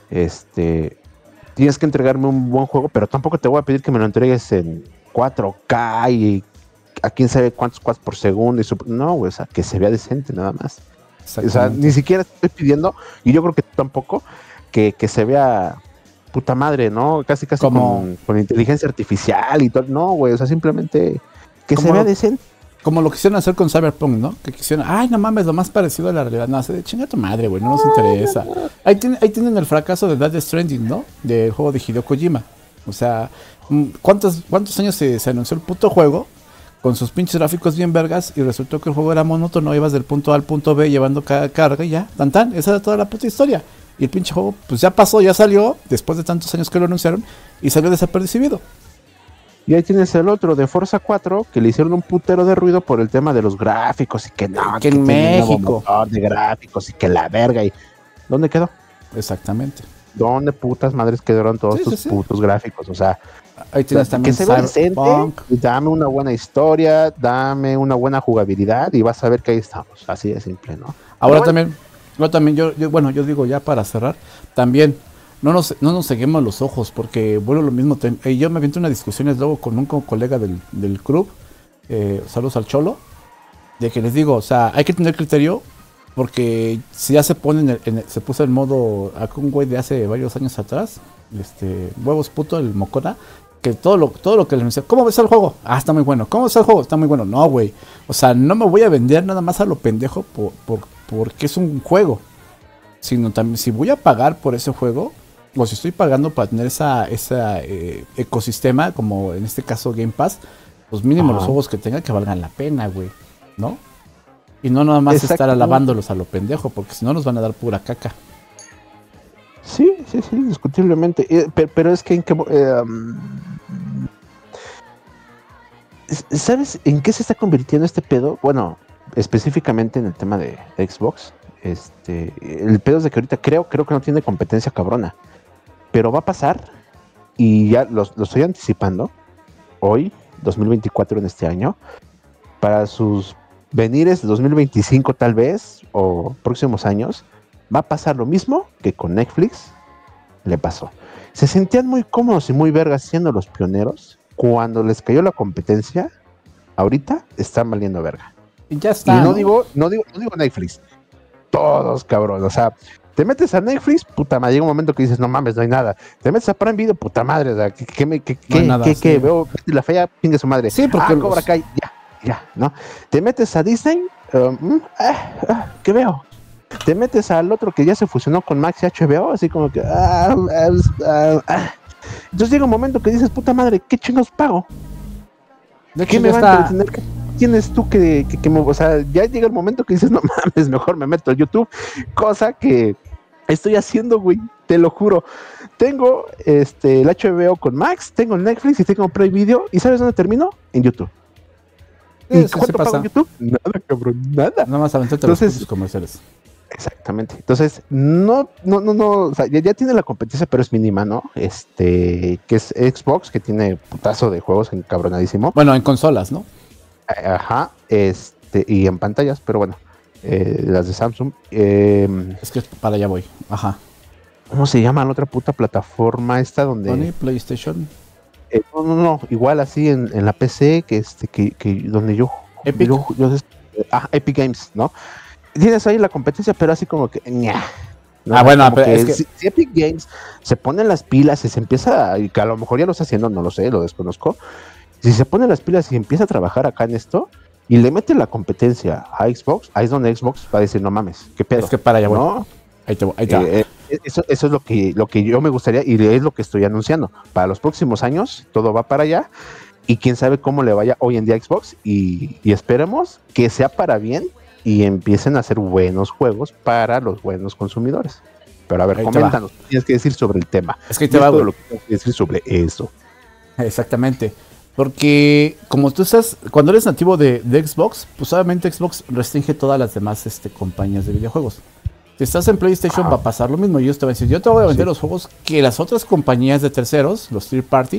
S3: este, tienes que entregarme un buen juego, pero tampoco te voy a pedir que me lo entregues en cuatro K y a quién sabe cuántos cuadros por segundo y super, no, güey, o sea, que se vea decente nada más. O sea, ni siquiera estoy pidiendo, y yo creo que tampoco, que, que se vea puta madre, ¿no? Casi, casi
S2: como,
S3: con, con inteligencia artificial y todo. No, güey, o sea, simplemente que se vea decente.
S2: Como lo quisieron hacer con Cyberpunk, ¿no? Que quisieron, ay, no mames, lo más parecido a la realidad. No, se de chinga tu madre, güey, no nos interesa. Ahí, tiene, ahí tienen el fracaso de Death Stranding, ¿no? Del juego de Hideo Kojima. O sea, ¿cuántos, cuántos años se, se anunció el puto juego? Con sus pinches gráficos bien vergas y resultó que el juego era monótono, ibas del punto A al punto B llevando cada carga y ya, tan tan, esa era toda la puta historia. Y el pinche juego pues ya pasó, ya salió, después de tantos años que lo anunciaron y salió desapercibido.
S3: Y ahí tienes el otro de Forza cuatro que le hicieron un putero de ruido por el tema de los gráficos y que no,
S2: que, que en México
S3: de gráficos y que la verga y ¿dónde quedó?
S2: Exactamente.
S3: ¿Dónde putas madres quedaron todos sí, tus sí, putos sí. gráficos? O sea,
S2: ahí tienes también
S3: que se vea decente, dame una buena historia, dame una buena jugabilidad y vas a ver que ahí estamos, así de simple, ¿no?
S2: Ahora bueno, también, yo también, yo, yo, bueno, yo digo ya para cerrar, también no nos, no nos seguimos los ojos, porque bueno, lo mismo, te, eh, yo me aventé unas discusiones luego con un con colega del, del club, eh, saludos al Cholo, de que les digo, o sea, hay que tener criterio, porque si ya se pone en el, en el, se puso en modo, a un güey de hace varios años atrás, este, huevos puto, el Mocona, que todo lo, todo lo que le decía, ¿cómo ves el juego? Ah, está muy bueno. ¿Cómo ves el juego? Está muy bueno. No, güey. O sea, no me voy a vender nada más a lo pendejo por, por, porque es un juego. Sino también, si voy a pagar por ese juego, o si estoy pagando para tener esa, esa eh, ecosistema, como en este caso Game Pass, pues mínimo Ajá. los juegos que tenga que valgan la pena, güey. ¿No? Y no nada más estar alabándolos a lo pendejo, porque si no nos van a dar pura caca.
S3: Sí, sí, sí, indiscutiblemente. Eh, pero, pero es que en qué... Eh, um, ¿sabes en qué se está convirtiendo este pedo? Bueno, específicamente en el tema de Xbox. Este, el pedo es de que ahorita creo, creo que no tiene competencia cabrona. Pero va a pasar, y ya lo, lo estoy anticipando, hoy, dos mil veinticuatro en este año, para sus venires de dos mil veinticinco tal vez, o próximos años, va a pasar lo mismo que con Netflix le pasó. Se sentían muy cómodos y muy vergas siendo los pioneros. Cuando les cayó la competencia, ahorita están valiendo verga.
S2: Y ya está.
S3: Y no, ¿no? digo, no digo, no digo Netflix. Todos, cabrón. O sea, te metes a Netflix, puta madre, llega un momento que dices, no mames, no hay nada. Te metes a Prime Video, puta madre, o sea, ¿qué, qué, qué, no qué, nada, qué, sí. qué? Veo la fea, pingue su madre.
S2: Sí, porque
S3: ah, los... Cobra Kai, ya, ya, ¿no? Te metes a Disney, um, ah, ah, ¿qué veo? Te metes al otro que ya se fusionó con Max y H B O, así como que... Ah, ah, ah. Entonces llega un momento que dices, puta madre, ¿qué chingos pago? ¿De qué me van a entretener? ¿Qué tienes tú que, que, que me... O sea, ya llega el momento que dices, no mames, mejor me meto a YouTube. Cosa que estoy haciendo, güey, te lo juro. Tengo este, el H B O con Max, tengo el Netflix y tengo Prime Video. ¿Y sabes dónde termino? En YouTube. ¿Y cuánto pago en YouTube? Nada, cabrón, nada.
S2: Nada más aventarte los cursos comerciales.
S3: Exactamente. Entonces, no, no, no, no, o sea, ya, ya tiene la competencia, pero es mínima, ¿no? Este, que es Xbox, que tiene putazo de juegos encabronadísimo.
S2: Bueno, en consolas, ¿no?
S3: Ajá, este, y en pantallas, pero bueno, eh, las de Samsung. Eh,
S2: es que para allá voy, ajá.
S3: ¿Cómo se llama la otra puta plataforma esta donde?
S2: Sony, PlayStation.
S3: Eh, no, no, no, igual así en, en la P C, que este, que, que donde yo...
S2: Epic.
S3: Yo, yo, yo, ah, Epic Games, ¿no? Tienes ahí la competencia, pero así como que... Ña, ¿no?
S2: Ah, bueno, pero
S3: que
S2: es que...
S3: Si, si Epic Games se pone las pilas y se empieza... Y que a lo mejor ya lo está haciendo, no lo sé, lo desconozco. Si se pone las pilas y empieza a trabajar acá en esto... Y le mete la competencia a Xbox, ahí es donde Xbox va a decir, no mames, qué pedo.
S2: Es que para allá,
S3: ¿no?
S2: Bueno, ahí te voy, ahí te
S3: eh, eh, eso, eso es lo que, lo que yo me gustaría y es lo que estoy anunciando. Para los próximos años, todo va para allá. Y quién sabe cómo le vaya hoy en día a Xbox. Y, y esperemos que sea para bien y empiecen a hacer buenos juegos para los buenos consumidores. Pero a ver, ahí coméntanos, ¿qué tienes que decir sobre el tema?
S2: Es que te va,
S3: todo lo que tienes que decir sobre eso.
S2: Exactamente. Porque como tú estás, cuando eres nativo de, de Xbox, pues obviamente Xbox restringe todas las demás este, compañías de videojuegos. Si estás en PlayStation, ah. va a pasar lo mismo. Y ellos te van a decir, yo te voy a vender sí. los juegos que las otras compañías de terceros, los third party,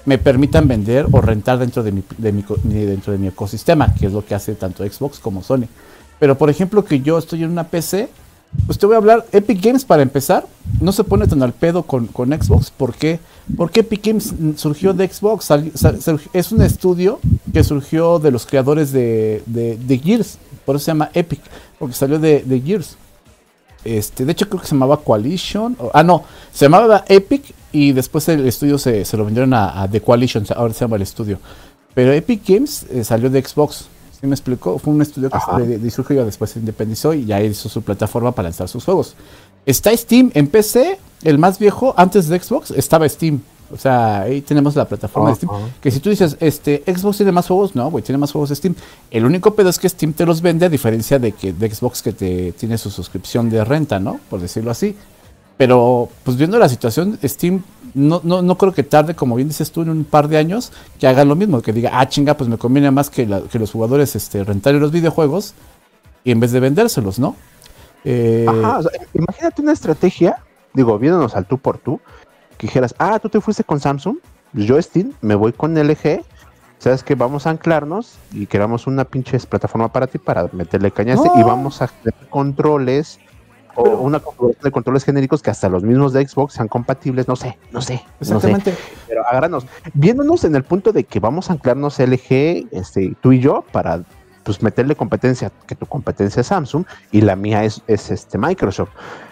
S2: me permitan vender o rentar dentro de mi, de mi, dentro de mi ecosistema, que es lo que hace tanto Xbox como Sony. Pero por ejemplo que yo estoy en una P C, pues te voy a hablar, Epic Games para empezar, no se pone tan al pedo con, con Xbox. ¿Por qué? Porque Epic Games surgió de Xbox, sal, sal, sal, es un estudio que surgió de los creadores de, de, de Gears, por eso se llama Epic, porque salió de, de Gears. Este, de hecho creo que se llamaba Coalition, o, ah no, se llamaba Epic y después el estudio se, se lo vendieron a, a The Coalition, ahora se llama el estudio. Pero Epic Games eh, salió de Xbox. ¿Sí me explicó? Fue un estudio que de, de surgió, después se independizó y ya hizo su plataforma para lanzar sus juegos. Está Steam en P C, el más viejo, antes de Xbox, estaba Steam. O sea, ahí tenemos la plataforma uh-huh. de Steam. Que si tú dices, este, Xbox tiene más juegos, no, güey, tiene más juegos de Steam. El único pedo es que Steam te los vende, a diferencia de que de Xbox, que te tiene su suscripción de renta, ¿no? Por decirlo así. Pero, pues viendo la situación, Steam no, no, no creo que tarde, como bien dices tú, en un par de años, que hagan lo mismo, que diga, ah, chinga, pues me conviene más que, la, que los jugadores este, rentar los videojuegos y en vez de vendérselos, ¿no?
S3: Eh... Ajá, o sea, imagínate una estrategia, digo, viéndonos al tú por tú, que dijeras, ah, tú te fuiste con Samsung, yo Steam, me voy con L G, sabes que vamos a anclarnos y queramos una pinche plataforma para ti para meterle cañaste no. y vamos a hacer controles o pero, una configuración de controles genéricos que hasta los mismos de Xbox sean compatibles, no sé, no sé.
S2: Exactamente.
S3: No sé, pero agárranos, viéndonos en el punto de que vamos a anclarnos L G, este, tú y yo, para pues meterle competencia, que tu competencia es Samsung y la mía es, es este Microsoft.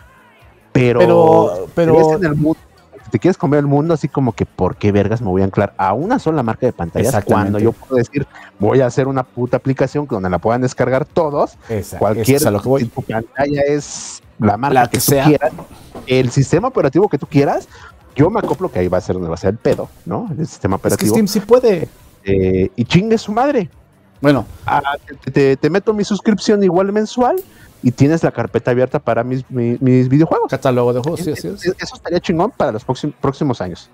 S3: Pero,
S2: pero, pero
S3: en el mundo, te quieres comer el mundo, así como que ¿por qué vergas me voy a anclar a una sola marca de pantallas cuando yo puedo decir voy a hacer una puta aplicación donde la puedan descargar todos?
S2: Esa,
S3: cualquier
S2: es a lo que voy.
S3: Si tu pantalla es la marca
S2: la
S3: que,
S2: que
S3: tú
S2: sea.
S3: quieras, el sistema operativo que tú quieras, yo me acoplo que ahí va a ser donde va a ser el pedo, ¿no? El sistema operativo.
S2: Es que Steam sí puede.
S3: Eh, y chingue su madre.
S2: Bueno,
S3: ah, te, te, te meto mi suscripción igual mensual y tienes la carpeta abierta para mis, mis, mis videojuegos.
S2: Catálogo de juegos, sí, sí, sí.
S3: Eso estaría chingón para los próximos, próximos años.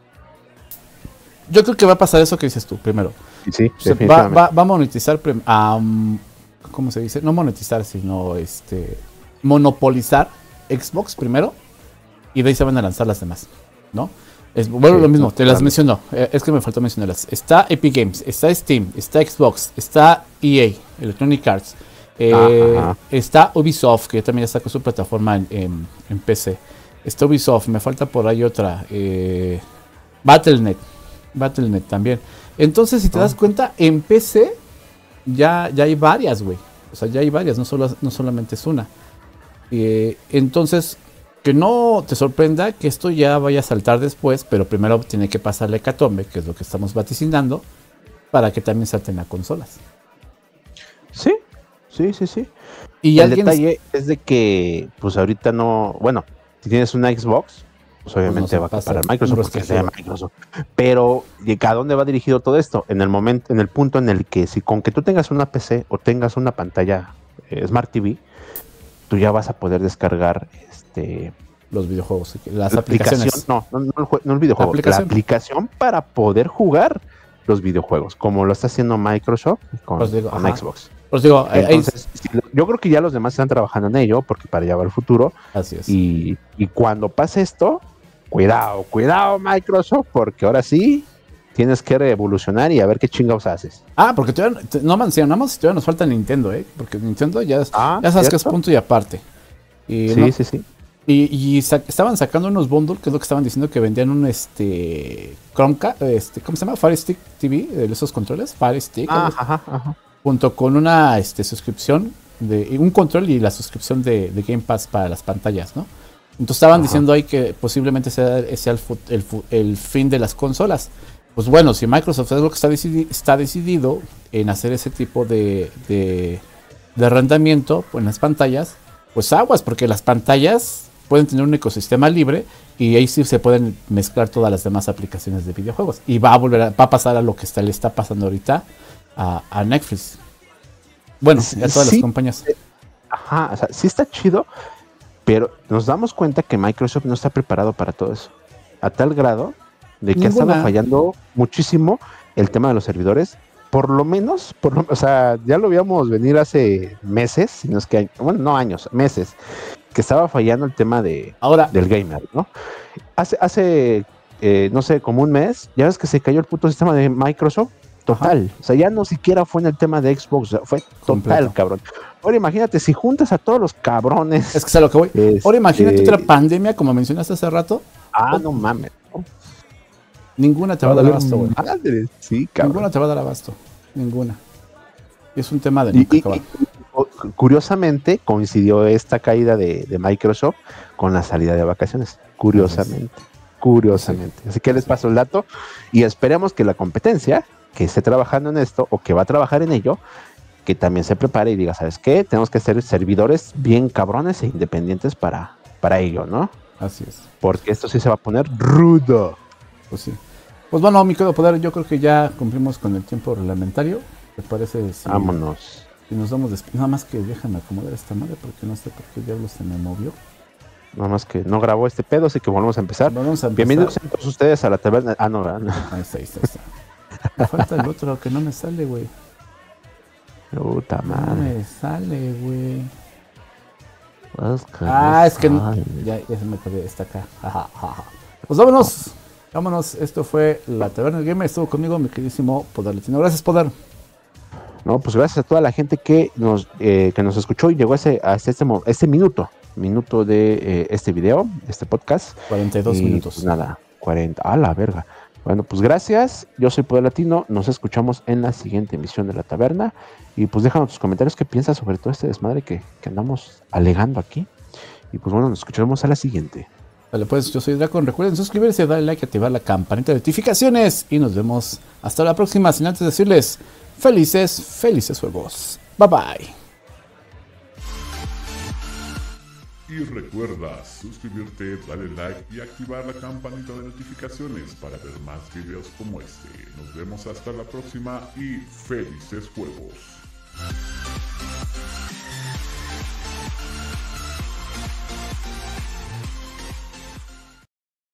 S2: Yo creo que va a pasar eso que dices tú, primero.
S3: Sí,
S2: o sea, va, va, va a monetizar, um, ¿cómo se dice? No monetizar, sino este monopolizar Xbox primero y de ahí se van a lanzar las demás, ¿no? Es, bueno, sí, lo mismo, no, te las claro. menciono, eh, es que me faltó mencionarlas. Está Epic Games, está Steam, está Xbox, está E A, Electronic Arts, eh, está Ubisoft, que también está con su plataforma en, en, en P C. Está Ubisoft, me falta por ahí otra, eh, Battle punto net, Battle punto net también. Entonces, si te oh. das cuenta, en P C ya, ya hay varias, güey. O sea, ya hay varias, no, solo, no solamente es una. Eh, entonces, que no te sorprenda que esto ya vaya a saltar después, pero primero tiene que pasar la hecatombe, que es lo que estamos vaticinando, para que también salten a consolas.
S3: Sí, sí, sí, sí.
S2: Y
S3: el detalle es de que, pues ahorita no, bueno, si tienes una Xbox, pues obviamente pues no va a para Microsoft, porque sea Microsoft. Pero, ¿a dónde va dirigido todo esto? En el momento, en el punto en el que si con que tú tengas una P C o tengas una pantalla eh, Smart T V, tú ya vas a poder descargar este
S2: los videojuegos, las
S3: la
S2: aplicaciones.
S3: No, no, no, el, no el videojuego, la aplicación. la aplicación para poder jugar los videojuegos, como lo está haciendo Microsoft con, pues digo, con Xbox.
S2: Pues digo,
S3: entonces, ahí... yo creo que ya los demás están trabajando en ello, porque para allá va el futuro.
S2: Así es.
S3: Y, y cuando pase esto, cuidado, cuidado Microsoft, porque ahora sí tienes que revolucionar y a ver qué chingados haces.
S2: Ah, porque todavía, no mencionamos, nada más todavía nos falta Nintendo, ¿eh? Porque Nintendo ya, es,
S3: ah,
S2: ya sabes
S3: ¿cierto?
S2: que es punto y aparte. Y,
S3: sí,
S2: ¿no? sí,
S3: sí.
S2: Y, y sa- estaban sacando unos bundles, que es lo que estaban diciendo, que vendían un este Chromecast, este, ¿cómo se llama? Fire Stick T V, de esos controles, Fire Stick,
S3: ah, ajá, ajá.
S2: junto con una este, suscripción, de un control y la suscripción de, de Game Pass para las pantallas, ¿no? Entonces estaban ajá. diciendo ahí que posiblemente sea, sea el, fu- el, fu- el fin de las consolas. Pues bueno, si Microsoft es lo que está, decidi- está decidido en hacer ese tipo de, de, de arrendamiento en las pantallas, pues aguas, porque las pantallas pueden tener un ecosistema libre y ahí sí se pueden mezclar todas las demás aplicaciones de videojuegos. Y va a volver a, va a pasar a lo que está, le está pasando ahorita a, a Netflix. Bueno, y a todas
S3: sí,
S2: las compañías.
S3: Ajá, o sea, sí está chido, pero nos damos cuenta que Microsoft no está preparado para todo eso. A tal grado de que Ninguna. ha estado fallando muchísimo el tema de los servidores. Por lo menos, por lo, o sea, ya lo veíamos venir hace meses, si no es que, bueno, no años, meses, que estaba fallando el tema de
S2: ahora
S3: del gamer, ¿no? Hace, hace eh, no sé, como un mes, ya ves que se cayó el puto sistema de Microsoft. Total, Ajá. o sea, ya no siquiera fue en el tema de Xbox, fue total, Completo. cabrón. Ahora imagínate, si juntas a todos los cabrones.
S2: Es que es a lo que voy. Este... Ahora imagínate otra pandemia, como mencionaste hace rato.
S3: Ah, oh, no mames. ¿no?
S2: Ninguna te va a dar abasto, güey.
S3: Sí, cabrón.
S2: Ninguna te va a dar abasto. Ninguna. Es un tema de nunca
S3: y, acabar. Y, y, curiosamente, coincidió esta caída de, de Microsoft con la salida de vacaciones. Curiosamente. Curiosamente. Sí. Así que les paso el dato y esperemos que la competencia que esté trabajando en esto o que va a trabajar en ello, que también se prepare y diga, ¿sabes qué? Tenemos que ser servidores bien cabrones e independientes para, para ello, ¿no?
S2: Así es.
S3: Porque esto sí se va a poner rudo.
S2: Pues sí. Pues bueno, mi querido poder, yo creo que ya cumplimos con el tiempo reglamentario. ¿Te parece? Si,
S3: Vámonos.
S2: Si nos damos desp- Nada más que déjame acomodar esta madre porque no sé por qué diablos se me movió.
S3: Nada más que no grabó este pedo, así que volvemos a empezar.
S2: Vamos a empezar.
S3: Bienvenidos a todos ustedes a la taberna. Ah, no, no.
S2: Ahí está, ahí está, ahí está. Me falta el otro que no me sale, güey.
S3: Puta madre.
S2: No me sale, güey.
S3: que
S2: ah, es que no, ya, ya se me acordé, está acá. Pues vámonos. Vámonos. Esto fue la Taberna del Gamer. Estuvo conmigo mi queridísimo Poder Latino. Gracias, Poder.
S3: No, pues gracias a toda la gente que nos eh, que nos escuchó y llegó a ese, a este, este minuto. Minuto de eh, este video, este podcast.
S2: cuarenta y dos
S3: y,
S2: minutos.
S3: Pues nada, cuarenta. A la verga. Bueno, pues gracias. Yo soy Poder Latino. Nos escuchamos en la siguiente emisión de La Taberna. Y pues déjanos tus comentarios qué piensas sobre todo este desmadre que, que andamos alegando aquí. Y pues bueno, nos escucharemos a la siguiente.
S2: Vale, pues yo soy Dracon. Recuerden suscribirse, darle like, activar la campanita de notificaciones. Y nos vemos hasta la próxima. Sin antes decirles felices, felices juegos. Bye bye.
S4: Y recuerda suscribirte, darle like y activar la campanita de notificaciones para ver más videos como este. Nos vemos hasta la próxima y felices juegos.